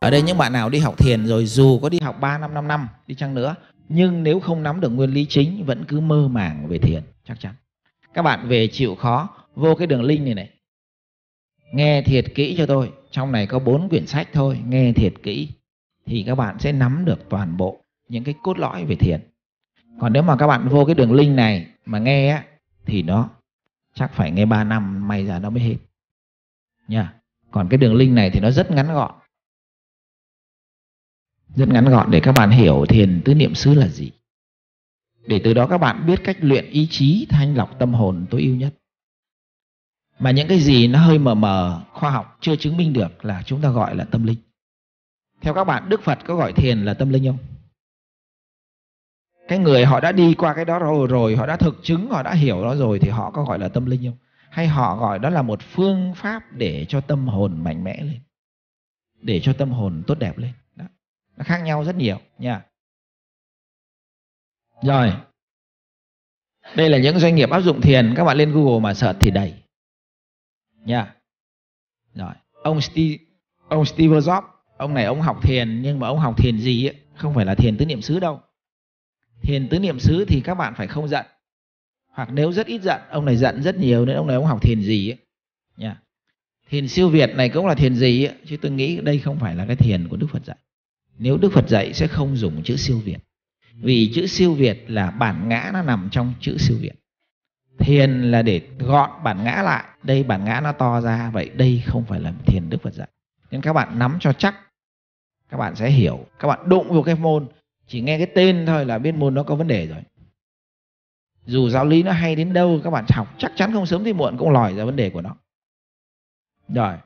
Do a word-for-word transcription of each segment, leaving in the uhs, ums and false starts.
Ở đây những bạn nào đi học thiền rồi, dù có đi học ba năm, năm năm đi chăng nữa, nhưng nếu không nắm được nguyên lý chính vẫn cứ mơ màng về thiền, chắc chắn. Các bạn về chịu khó, vô cái đường link này này, nghe thiệt kỹ cho tôi. Trong này có bốn quyển sách thôi, nghe thiệt kỹ thì các bạn sẽ nắm được toàn bộ những cái cốt lõi về thiền. Còn nếu mà các bạn vô cái đường link này mà nghe á, thì nó chắc phải nghe ba năm may ra nó mới hết nha. Còn cái đường link này thì nó rất ngắn gọn, rất ngắn gọn để các bạn hiểu thiền tứ niệm xứ là gì, để từ đó các bạn biết cách luyện ý chí thanh lọc tâm hồn tối ưu nhất. Mà những cái gì nó hơi mờ mờ, khoa học chưa chứng minh được là chúng ta gọi là tâm linh. Theo các bạn, Đức Phật có gọi thiền là tâm linh không? Cái người họ đã đi qua cái đó rồi, rồi họ đã thực chứng, họ đã hiểu nó rồi thì họ có gọi là tâm linh không? Hay họ gọi đó là một phương pháp để cho tâm hồn mạnh mẽ lên, để cho tâm hồn tốt đẹp lên? Đó. Nó khác nhau rất nhiều nha. Rồi, đây là những doanh nghiệp áp dụng thiền. Các bạn lên Google mà search thì đầy nha. Rồi, ông Steve, ông Steve Jobs, ông này ông học thiền, nhưng mà ông học thiền gì ấy? Không phải là thiền tứ niệm xứ đâu. Thiền tứ niệm xứ thì các bạn phải không giận, hoặc nếu rất ít giận. Ông này giận rất nhiều nên ông này ông học thiền gì ấy nha. Thiền siêu việt này cũng là thiền gì ấy, chứ tôi nghĩ đây không phải là cái thiền của Đức Phật dạy. Nếu Đức Phật dạy sẽ không dùng chữ siêu việt, vì chữ siêu việt là bản ngã nó nằm trong chữ siêu việt. Thiền là để gọn bản ngã lại, đây bản ngã nó to ra, vậy đây không phải là thiền Đức Phật dạy. Nên các bạn nắm cho chắc, các bạn sẽ hiểu. Các bạn đụng vào cái môn, chỉ nghe cái tên thôi là biết môn nó có vấn đề rồi. Dù giáo lý nó hay đến đâu, các bạn học chắc chắn không sớm thì muộn cũng lòi ra vấn đề của nó. Rồi,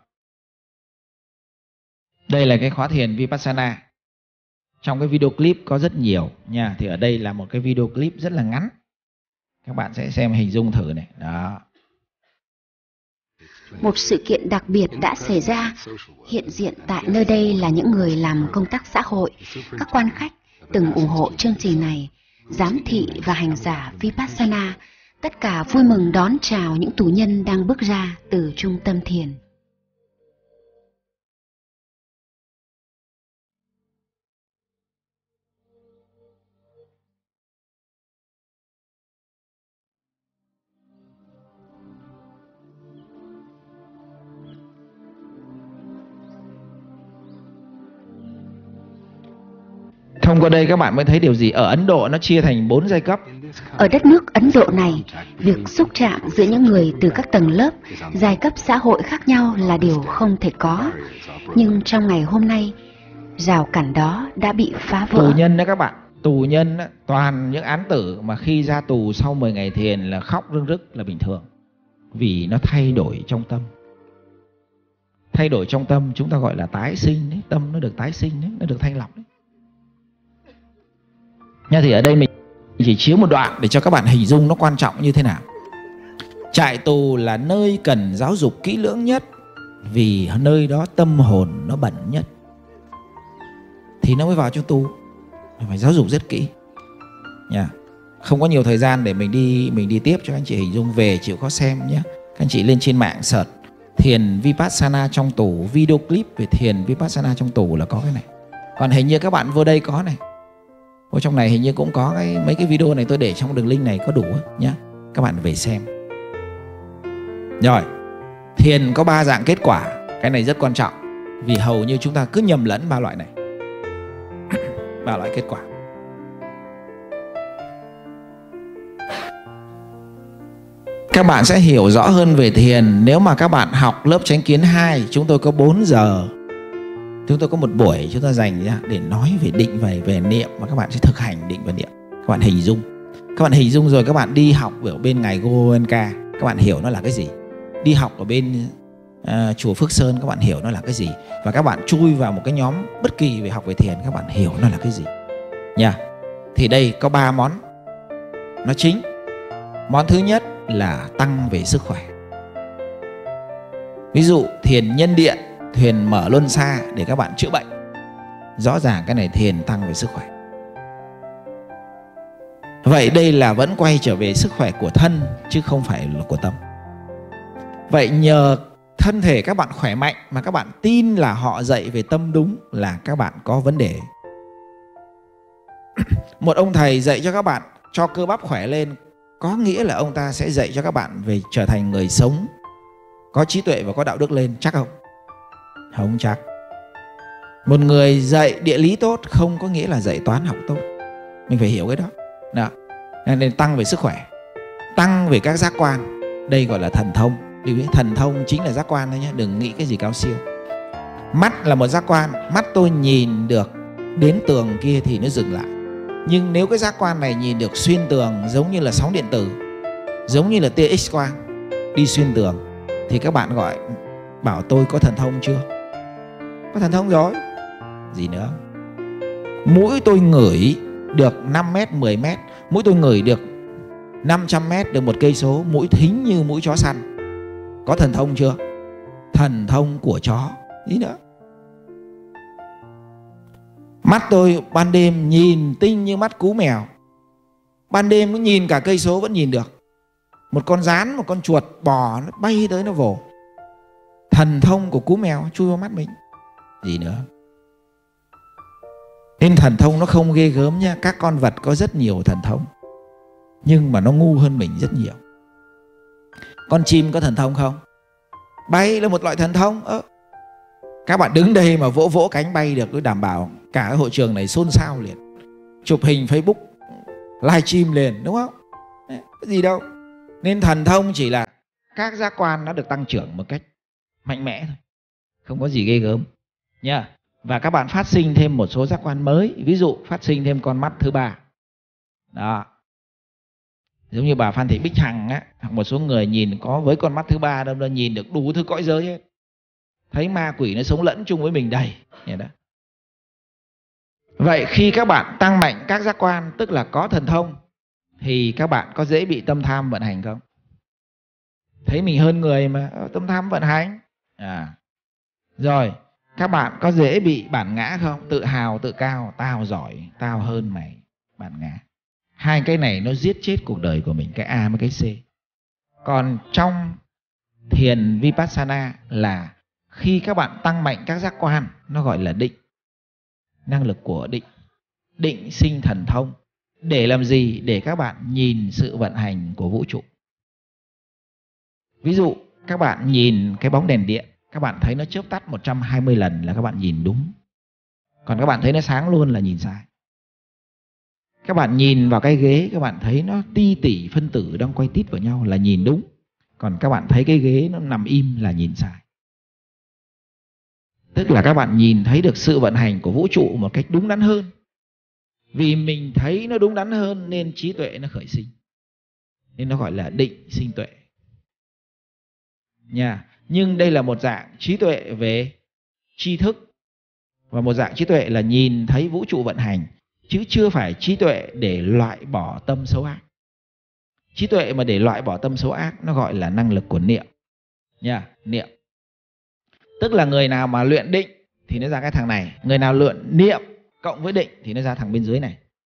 đây là cái khóa thiền Vipassana. Trong cái video clip có rất nhiều nha. Thì ở đây là một cái video clip rất là ngắn. Các bạn sẽ xem hình dung thử này. Đó. Một sự kiện đặc biệt đã xảy ra. Hiện diện tại nơi đây là những người làm công tác xã hội, các quan khách từng ủng hộ chương trình này, giám thị và hành giả Vipassana. Tất cả vui mừng đón chào những tù nhân đang bước ra từ trung tâm thiền. Thông qua đây các bạn mới thấy điều gì? Ở Ấn Độ nó chia thành bốn giai cấp. Ở đất nước Ấn Độ này, việc xúc chạm giữa những người từ các tầng lớp, giai cấp xã hội khác nhau là điều không thể có. Nhưng trong ngày hôm nay, rào cản đó đã bị phá vỡ. Tù nhân đó các bạn, tù nhân đó, toàn những án tử mà khi ra tù sau mười ngày thiền là khóc rưng rức là bình thường. Vì nó thay đổi trong tâm. Thay đổi trong tâm chúng ta gọi là tái sinh đấy. Tâm nó được tái sinh đấy, nó được thanh lọc đấy. Nha, thì ở đây mình chỉ chiếu một đoạn để cho các bạn hình dung nó quan trọng như thế nào. Trại tù là nơi cần giáo dục kỹ lưỡng nhất, vì nơi đó tâm hồn nó bẩn nhất, thì nó mới vào trong tù. Phải giáo dục rất kỹ nha. Không có nhiều thời gian để mình đi mình đi tiếp cho anh chị hình dung, về chịu khó xem nhé. Các anh chị lên trên mạng search thiền Vipassana trong tù, video clip về thiền Vipassana trong tù là có cái này. Còn hình như các bạn vô đây có này, ở trong này hình như cũng có cái, mấy cái video này tôi để trong đường link này có đủ nhá. Các bạn về xem. Rồi, thiền có ba dạng kết quả. Cái này rất quan trọng, vì hầu như chúng ta cứ nhầm lẫn ba loại này. Ba loại kết quả. Các bạn sẽ hiểu rõ hơn về thiền nếu mà các bạn học lớp chánh kiến hai. Chúng tôi có bốn giờ. Chúng tôi có một buổi chúng ta dành ra để nói về định và về niệm, và các bạn sẽ thực hành định và niệm. Các bạn hình dung. Các bạn hình dung rồi các bạn đi học ở bên ngài Goenka, các bạn hiểu nó là cái gì. Đi học ở bên uh, chùa Phước Sơn, các bạn hiểu nó là cái gì. Và các bạn chui vào một cái nhóm bất kỳ về học về thiền, các bạn hiểu nó là cái gì nha. Thì đây có ba món nó chính. Món thứ nhất là tăng về sức khỏe. Ví dụ thiền nhân điện, thiền mở luân xa để các bạn chữa bệnh. Rõ ràng cái này thiền tăng về sức khỏe. Vậy đây là vẫn quay trở về sức khỏe của thân chứ không phải là của tâm. Vậy nhờ thân thân thể các bạn khỏe mạnh mà các bạn tin là họ dạy về tâm đúng là các bạn có vấn đề. Một ông thầy dạy cho các bạn cho cơ bắp khỏe lên, có nghĩa là ông ta sẽ dạy cho các bạn về trở thành người sống có trí tuệ và có đạo đức lên, chắc không? Không chắc. Một người dạy địa lý tốt không có nghĩa là dạy toán học tốt. Mình phải hiểu cái đó. Đó. Nên tăng về sức khỏe, tăng về các giác quan. Đây gọi là thần thông. Thần thông chính là giác quan thôi nhé, đừng nghĩ cái gì cao siêu. Mắt là một giác quan, mắt tôi nhìn được đến tường kia thì nó dừng lại. Nhưng nếu cái giác quan này nhìn được xuyên tường, giống như là sóng điện tử, giống như là tia X quang đi xuyên tường, thì các bạn gọi bảo tôi có thần thông chưa? Có thần thông rồi. Gì nữa? Mũi tôi ngửi được năm mét, mười mét, mũi tôi ngửi được năm trăm mét, được một cây số, mũi thính như mũi chó săn. Có thần thông chưa? Thần thông của chó. Gì nữa? Mắt tôi ban đêm nhìn tinh như mắt cú mèo. Ban đêm nó nhìn cả cây số vẫn nhìn được. Một con rán, một con chuột bò nó bay tới nó vồ. Thần thông của cú mèo chui vào mắt mình. Gì nữa? Nên thần thông nó không ghê gớm nha. Các con vật có rất nhiều thần thông, nhưng mà nó ngu hơn mình rất nhiều. Con chim có thần thông không? Bay là một loại thần thông. Ơ, các bạn đứng đây mà vỗ vỗ cánh bay được, tôi đảm bảo cả cái hội trường này xôn xao liền. Chụp hình Facebook, live stream liền, đúng không? Đấy, cái gì đâu. Nên thần thông chỉ là các giác quan nó được tăng trưởng một cách mạnh mẽ thôi, không có gì ghê gớm nha. Và các bạn phát sinh thêm một số giác quan mới. Ví dụ phát sinh thêm con mắt thứ ba. Đó. Giống như bà Phan Thị Bích Hằng á, hoặc một số người nhìn có với con mắt thứ ba đâu, là nhìn được đủ thứ cõi giới hết. Thấy ma quỷ nó sống lẫn chung với mình đầy. Đó. Vậy khi các bạn tăng mạnh các giác quan, tức là có thần thông, thì các bạn có dễ bị tâm tham vận hành không? Thấy mình hơn người mà tâm tham vận hành. À. Rồi, các bạn có dễ bị bản ngã không? Tự hào, tự cao, tao giỏi, tao hơn mày, bản ngã. Hai cái này nó giết chết cuộc đời của mình, cái A với cái C. Còn trong thiền Vipassana là khi các bạn tăng mạnh các giác quan, nó gọi là định. Năng lực của định. Định sinh thần thông. Để làm gì? Để các bạn nhìn sự vận hành của vũ trụ. Ví dụ các bạn nhìn cái bóng đèn điện, các bạn thấy nó chớp tắt một trăm hai mươi lần là các bạn nhìn đúng. Còn các bạn thấy nó sáng luôn là nhìn sai. Các bạn nhìn vào cái ghế, các bạn thấy nó ti tỷ phân tử đang quay tít vào nhau là nhìn đúng. Còn các bạn thấy cái ghế nó nằm im là nhìn sai. Tức là các bạn nhìn thấy được sự vận hành của vũ trụ một cách đúng đắn hơn. Vì mình thấy nó đúng đắn hơn nên trí tuệ nó khởi sinh. Nên nó gọi là định sinh tuệ. Nha. Nhưng đây là một dạng trí tuệ về tri thức. Và một dạng trí tuệ là nhìn thấy vũ trụ vận hành. Chứ chưa phải trí tuệ để loại bỏ tâm xấu ác. Trí tuệ mà để loại bỏ tâm xấu ác nó gọi là năng lực của niệm. Nha, niệm. Tức là người nào mà luyện định thì nó ra cái thằng này. Người nào luyện niệm cộng với định thì nó ra thằng bên dưới này.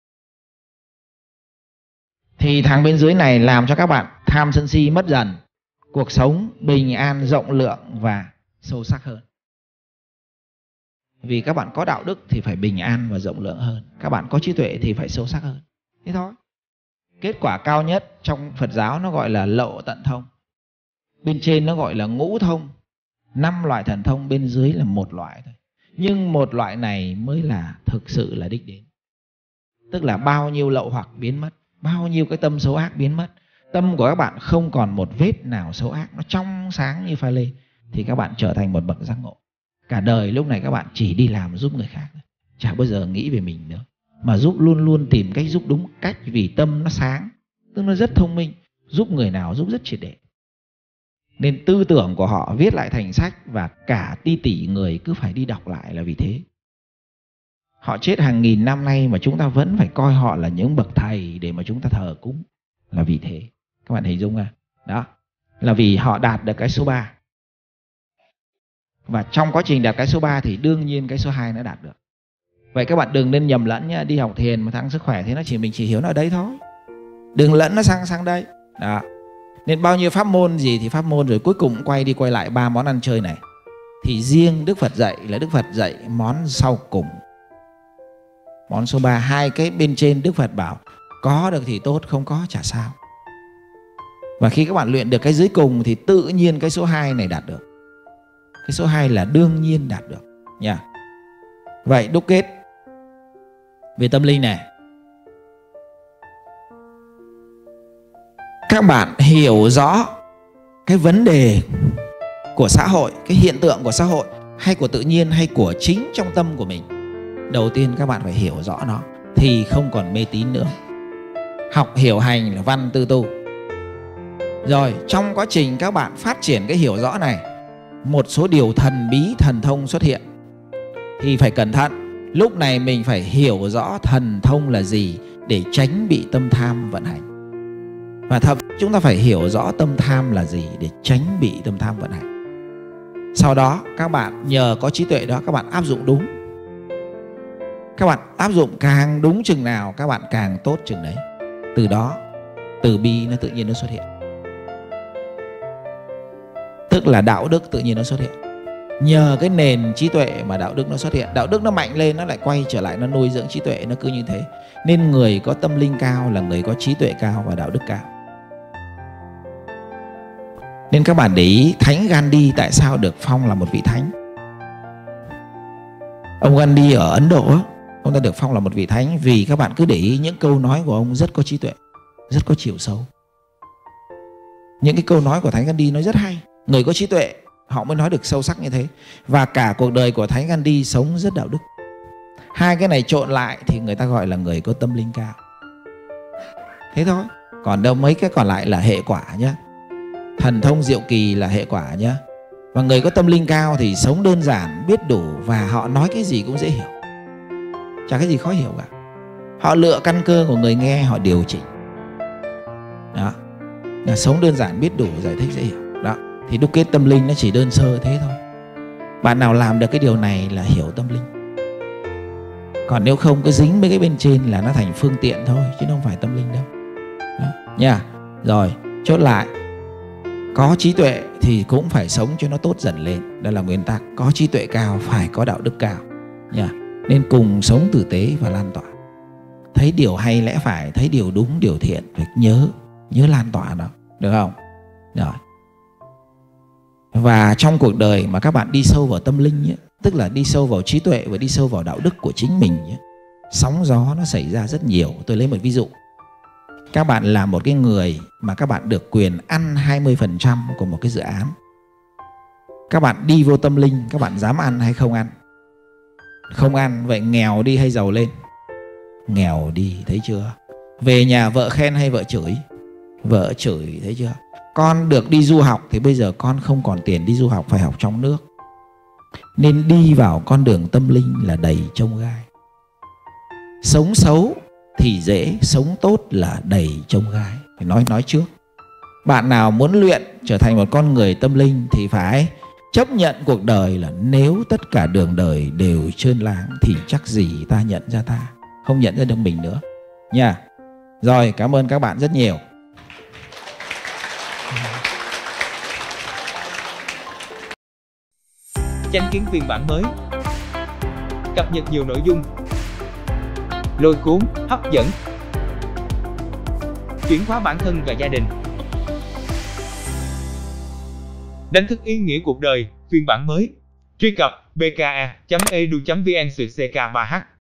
Thì thằng bên dưới này làm cho các bạn tham sân si mất dần. Cuộc sống bình an, rộng lượng và sâu sắc hơn. Vì các bạn có đạo đức thì phải bình an và rộng lượng hơn. Các bạn có trí tuệ thì phải sâu sắc hơn. Thế thôi. Kết quả cao nhất trong Phật giáo nó gọi là lậu tận thông. Bên trên nó gọi là ngũ thông. Năm loại thần thông, bên dưới là một loại thôi. Nhưng một loại này mới là thực sự là đích đến. Tức là bao nhiêu lậu hoặc biến mất, bao nhiêu cái tâm xấu ác biến mất. Tâm của các bạn không còn một vết nào xấu ác, nó trong sáng như pha lê. Thì các bạn trở thành một bậc giác ngộ. Cả đời lúc này các bạn chỉ đi làm giúp người khác, chả bao giờ nghĩ về mình nữa. Mà giúp luôn luôn tìm cách giúp đúng cách. Vì tâm nó sáng, tức nó rất thông minh. Giúp người nào giúp rất triệt để. Nên tư tưởng của họ viết lại thành sách. Và cả tỷ tỷ người cứ phải đi đọc lại là vì thế. Họ chết hàng nghìn năm nay mà chúng ta vẫn phải coi họ là những bậc thầy để mà chúng ta thờ cúng. Là vì thế. Các bạn hình dung à? Đó. Là vì họ đạt được cái số ba. Và trong quá trình đạt cái số ba thì đương nhiên cái số hai nó đạt được. Vậy các bạn đừng nên nhầm lẫn nhá. Đi học thiền mà tăng sức khỏe thì nó chỉ mình chỉ hiểu nó ở đây thôi. Đừng lẫn nó sang sang đây. Đó. Nên bao nhiêu pháp môn gì thì pháp môn, rồi cuối cùng quay đi quay lại ba món ăn chơi này. Thì riêng Đức Phật dạy là Đức Phật dạy món sau cùng, món số ba. Hai cái bên trên Đức Phật bảo có được thì tốt, không có chả sao. Và khi các bạn luyện được cái dưới cùng thì tự nhiên cái số hai này đạt được. Cái số hai là đương nhiên đạt được nha. Vậy đúc kết về tâm linh này, các bạn hiểu rõ cái vấn đề của xã hội, cái hiện tượng của xã hội hay của tự nhiên hay của chính trong tâm của mình. Đầu tiên các bạn phải hiểu rõ nó thì không còn mê tín nữa. Học hiểu hành là văn tư tu. Rồi trong quá trình các bạn phát triển cái hiểu rõ này, một số điều thần bí thần thông xuất hiện thì phải cẩn thận. Lúc này mình phải hiểu rõ thần thông là gì để tránh bị tâm tham vận hành. Và thậm chúng ta phải hiểu rõ tâm tham là gì để tránh bị tâm tham vận hành. Sau đó các bạn nhờ có trí tuệ đó, các bạn áp dụng đúng. Các bạn áp dụng càng đúng chừng nào các bạn càng tốt chừng đấy. Từ đó từ bi nó tự nhiên nó xuất hiện. Tức là đạo đức tự nhiên nó xuất hiện. Nhờ cái nền trí tuệ mà đạo đức nó xuất hiện. Đạo đức nó mạnh lên, nó lại quay trở lại, nó nuôi dưỡng trí tuệ, nó cứ như thế. Nên người có tâm linh cao là người có trí tuệ cao và đạo đức cao. Nên các bạn để ý Thánh Gandhi tại sao được phong là một vị thánh. Ông Gandhi ở Ấn Độ, ông ta được phong là một vị thánh vì các bạn cứ để ý những câu nói của ông rất có trí tuệ, rất có chiều sâu. Những cái câu nói của Thánh Gandhi nó rất hay. Người có trí tuệ họ mới nói được sâu sắc như thế. Và cả cuộc đời của Thánh Gandhi sống rất đạo đức. Hai cái này trộn lại thì người ta gọi là người có tâm linh cao. Thế thôi. Còn đâu mấy cái còn lại là hệ quả nhé. Thần thông diệu kỳ là hệ quả nhé. Và người có tâm linh cao thì sống đơn giản, biết đủ và họ nói cái gì cũng dễ hiểu. Chả cái gì khó hiểu cả. Họ lựa căn cơ của người nghe, họ điều chỉnh. Đó. Là sống đơn giản, biết đủ, giải thích dễ hiểu. Đó. Thì đúc kết tâm linh nó chỉ đơn sơ thế thôi. Bạn nào làm được cái điều này là hiểu tâm linh. Còn nếu không cứ dính mấy cái bên trên là nó thành phương tiện thôi, chứ không phải tâm linh đâu. Đó. Nha. Rồi, chốt lại. Có trí tuệ thì cũng phải sống cho nó tốt dần lên. Đó là nguyên tắc. Có trí tuệ cao phải có đạo đức cao nha. Nên cùng sống tử tế và lan tỏa. Thấy điều hay lẽ phải, thấy điều đúng điều thiện, phải nhớ Nhớ lan tỏa nó. Được không? Rồi. Và trong cuộc đời mà các bạn đi sâu vào tâm linh ấy, tức là đi sâu vào trí tuệ và đi sâu vào đạo đức của chính mình ấy, sóng gió nó xảy ra rất nhiều. Tôi lấy một ví dụ. Các bạn là một cái người mà các bạn được quyền ăn hai mươi phần trăm của một cái dự án. Các bạn đi vô tâm linh, các bạn dám ăn hay không ăn? Không ăn, vậy nghèo đi hay giàu lên? Nghèo đi, thấy chưa? Về nhà vợ khen hay vợ chửi? Vợ chửi, thấy chưa? Con được đi du học thì bây giờ con không còn tiền đi du học, phải học trong nước. Nên đi vào con đường tâm linh là đầy chông gai. Sống xấu thì dễ, sống tốt là đầy chông gai. Phải nói nói trước. Bạn nào muốn luyện trở thành một con người tâm linh thì phải chấp nhận cuộc đời là nếu tất cả đường đời đều trơn láng thì chắc gì ta nhận ra ta, không nhận ra được mình nữa nha. Rồi, cảm ơn các bạn rất nhiều. Chánh kiến phiên bản mới, cập nhật nhiều nội dung lôi cuốn, hấp dẫn, chuyển hóa bản thân và gia đình, đánh thức ý nghĩa cuộc đời phiên bản mới. Truy cập b k a chấm e d u chấm v n c k ba h